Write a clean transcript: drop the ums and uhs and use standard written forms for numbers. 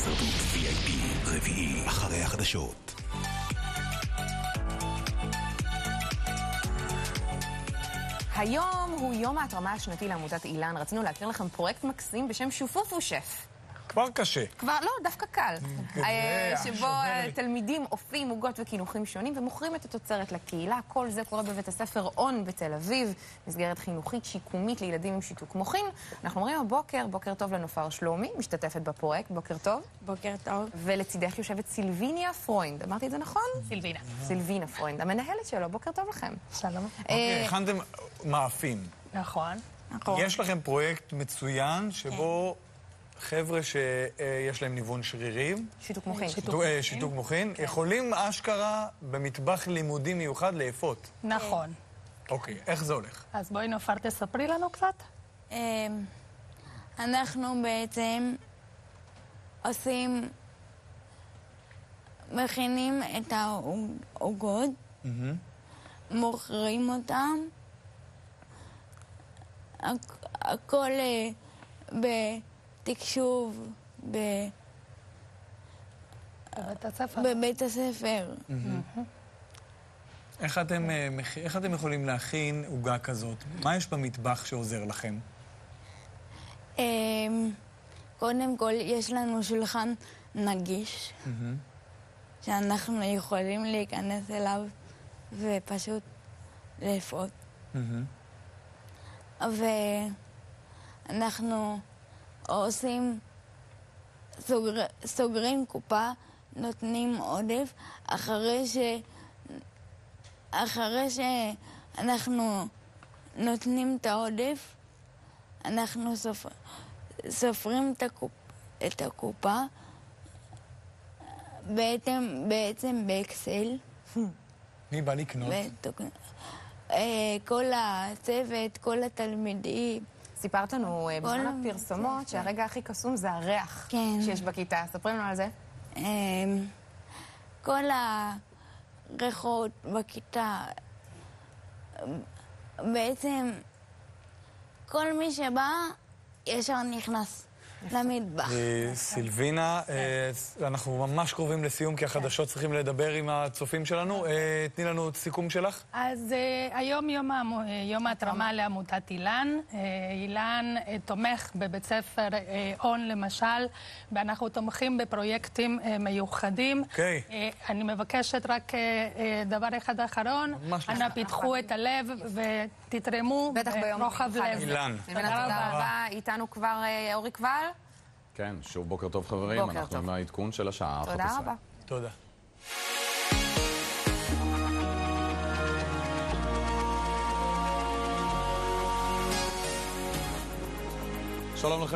הישרדות VIP, רביעי, אחרי החדשות. היום הוא יום ההתרמה השנתי לעמותת אילן. רצינו להכיר לכם פרויקט מקסים בשם שופופו שף. כבר קשה. כבר לא, דווקא קל. שבו תלמידים אופים, עוגות וקינוחים שונים ומוכרים את התוצרת לקהילה. כל זה קורה בבית הספר און בתל אביב, מסגרת חינוכית שיקומית לילדים עם שיתוק מוחין. אנחנו אומרים הבוקר, בוקר טוב לנופר שלומי, משתתפת בפרויקט. בוקר טוב. בוקר טוב. ולצידך יושבת סילביניה פרוינד. אמרתי את זה נכון? סילבינה. סילבינה פרוינד, המנהלת שלו. בוקר טוב לכם. שלום. הכנתם מאפים. נכון. יש לכם פרויקט מצוין שבו חבר'ה שיש להם ניוון שרירים, שיתוק מוחין. שיתוק מוחין, יכולים אשכרה במטבח לימודי מיוחד לאפות. נכון. אוקיי, איך זה הולך? אז בואי נופר תספרי לנו קצת. אנחנו בעצם מכינים את העוגות, מוכרים אותם, הכל בתקשוב בבית הספר. איך אתם יכולים להכין עוגה כזאת? מה יש במטבח שעוזר לכם? קודם כל יש לנו שולחן נגיש שאנחנו יכולים להיכנס אליו ופשוט לאפות. ואנחנו עושים, סוגרים קופה, נותנים עודף, אחרי שאנחנו נותנים את העודף, אנחנו סופרים את הקופה, בעצם באקסל. מי בא לקנות? כל הצוות, כל התלמידים. סיפרת לנו בזמן הפרסומות שהרגע הכי קסום זה הריח שיש בכיתה. ספרים לנו על זה. כל הריחות בכיתה, בעצם כל מי שבא ישר נכנס למטבח. סילבינה, אנחנו ממש קרובים לסיום כי החדשות צריכים לדבר עם הצופים שלנו. תני לנו את סיכום שלך. אז היום יום ההתרמה לעמותת אילן. אילן תומך בבית ספר און למשל, ואנחנו תומכים בפרויקטים מיוחדים. אני מבקשת רק דבר אחד אחרון, אנא פיתחו את הלב ותתרמו ברוחב לב. אילן. תודה רבה. איתנו כבר אורי קבל. כן, שוב בוקר טוב חברים, אנחנו עם העדכון של השעה 11. תודה רבה. תודה. שלום לכם.